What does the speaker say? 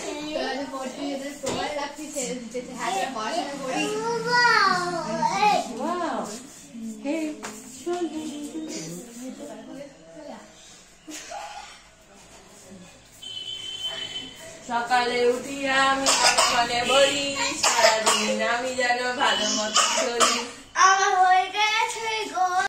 সকালে উঠিয়া আমি মনে বলি সারাদিন আমি যেন ভালো মতো চলি। আমার হয়ে গেল